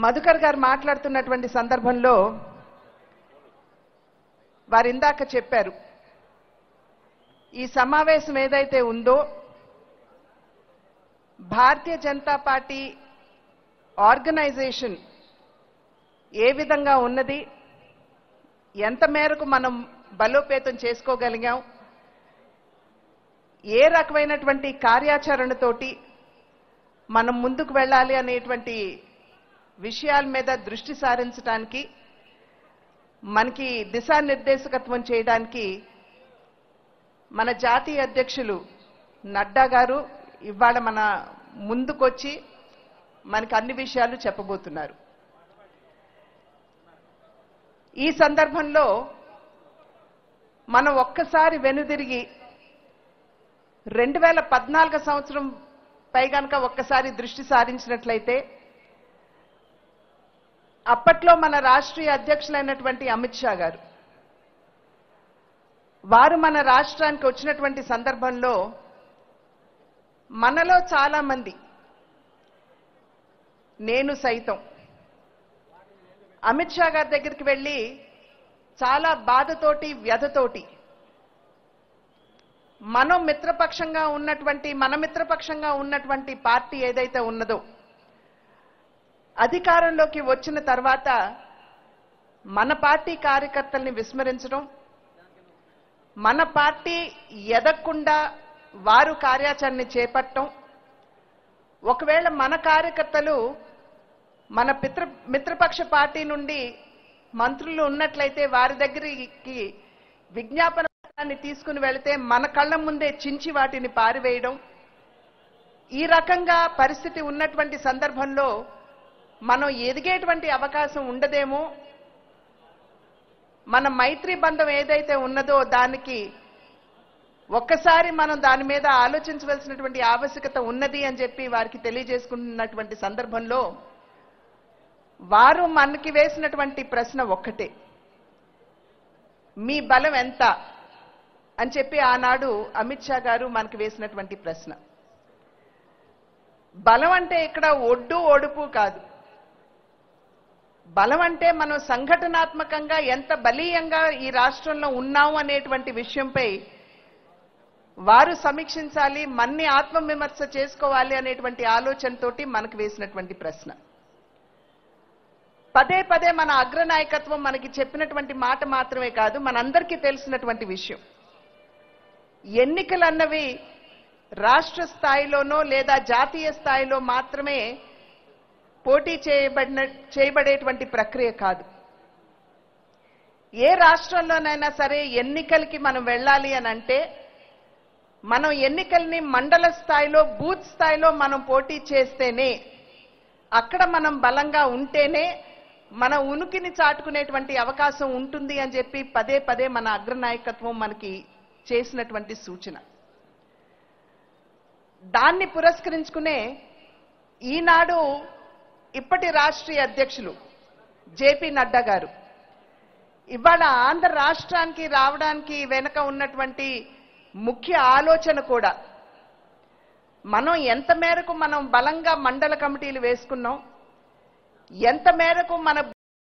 మధుకర్ గారు మాట్లాడుతున్నటువంటి సందర్భంలో వారు ఇందాక చెప్పారు, ఈ సమావేశం ఏదైతే ఉందో భారతీయ జనతా పార్టీ ఆర్గనైజేషన్ ఏ విధంగా ఉన్నది, ఎంత మేరకు మనం బలోపేతం చేసుకోగలిగాం, ఏ రకమైనటువంటి కార్యాచరణతోటి మనం ముందుకు వెళ్ళాలి అనేటువంటి విషయాల మీద దృష్టి సారించడానికి, మనకి దిశానిర్దేశకత్వం చేయడానికి మన జాతీయ అధ్యక్షులు నడ్డా గారు ఇవాళ మన ముందుకొచ్చి మనకి అన్ని విషయాలు చెప్పబోతున్నారు. ఈ సందర్భంలో మనం ఒక్కసారి వెనుదిరిగి 2014 సంవత్సరం పై గనక ఒక్కసారి దృష్టి సారించినట్లయితే అప్పట్లో మన రాష్ట్రీయ అధ్యక్షులైనటువంటి అమిత్ షా గారు వారు మన రాష్ట్రానికి వచ్చినటువంటి సందర్భంలో మనలో చాలా మంది, నేను సైతం అమిత్ షా గారి దగ్గరికి వెళ్ళి చాలా బాధతోటి వ్యధతోటి మన మిత్రపక్షంగా ఉన్నటువంటి పార్టీ ఏదైతే ఉన్నదో అధికారంలోకి వచ్చిన తర్వాత మన పార్టీ కార్యకర్తల్ని విస్మరించడం, మన పార్టీ ఎదగకుండా వారు కార్యాచరణ చేపట్టడం, ఒకవేళ మన కార్యకర్తలు మన మిత్రపక్ష పార్టీ నుండి మంత్రులు ఉన్నట్లయితే వారి దగ్గరికి విజ్ఞాపనాన్ని తీసుకుని వెళితే మన కళ్ళ ముందే చించి వాటిని పారివేయడం, ఈ రకంగా పరిస్థితి ఉన్నటువంటి సందర్భంలో మనం ఎదిగేటువంటి అవకాశం ఉండదేమో, మన మైత్రి బంధం ఏదైతే ఉన్నదో దానికి ఒక్కసారి మనం దాని మీద ఆలోచించవలసినటువంటి ఆవశ్యకత ఉన్నది అని చెప్పి వారికి తెలియజేసుకున్నటువంటి సందర్భంలో వారు మనకి వేసినటువంటి ప్రశ్న ఒక్కటే, మీ బలం ఎంత అని చెప్పి ఆనాడు అమిత్ షా గారు మనకి వేసినటువంటి ప్రశ్న. బలం అంటే ఇక్కడ ఒడ్డు ఒడుపు కాదు. బలం అంటే మనం సంఘటనాత్మకంగా ఎంత బలీయంగా ఈ రాష్ట్రంలో ఉన్నాము అనేటువంటి విషయంపై వారు సమీక్షించాలి, మన్ని ఆత్మవిమర్శ చేసుకోవాలి అనేటువంటి ఆలోచనతోటి మనకు వేసినటువంటి ప్రశ్న. పదే పదే మన అగ్రనాయకత్వం మనకి చెప్పినటువంటి మాట మాత్రమే కాదు, మనందరికీ తెలిసినటువంటి విషయం, ఎన్నికలన్నవి రాష్ట్ర స్థాయిలోనో లేదా జాతీయ స్థాయిలో మాత్రమే పోటీ చేయబడేటువంటి ప్రక్రియ కాదు. ఏ రాష్ట్రంలోనైనా సరే ఎన్నికలకి మనం వెళ్ళాలి అని అంటే మనం ఎన్నికల్ని మండల స్థాయిలో, బూత్ స్థాయిలో మనం పోటీ చేస్తేనే, అక్కడ మనం బలంగా ఉంటేనే మన ఉనికిని చాటుకునేటువంటి అవకాశం ఉంటుంది అని చెప్పి పదే పదే మన అగ్రనాయకత్వం మనకి చేసినటువంటి సూచన. దాన్ని పురస్కరించుకునే ఈనాడు ఇప్పటి రాష్ట్రీయ అధ్యక్షులు జేపీ నడ్డా గారు ఇవాళ ఆంధ్ర రాష్ట్రానికి రావడానికి వెనుక ఉన్నటువంటి ముఖ్య ఆలోచన కూడా, మనం ఎంత మేరకు మనం బలంగా మండల కమిటీలు వేసుకున్నాం, ఎంత మేరకు మన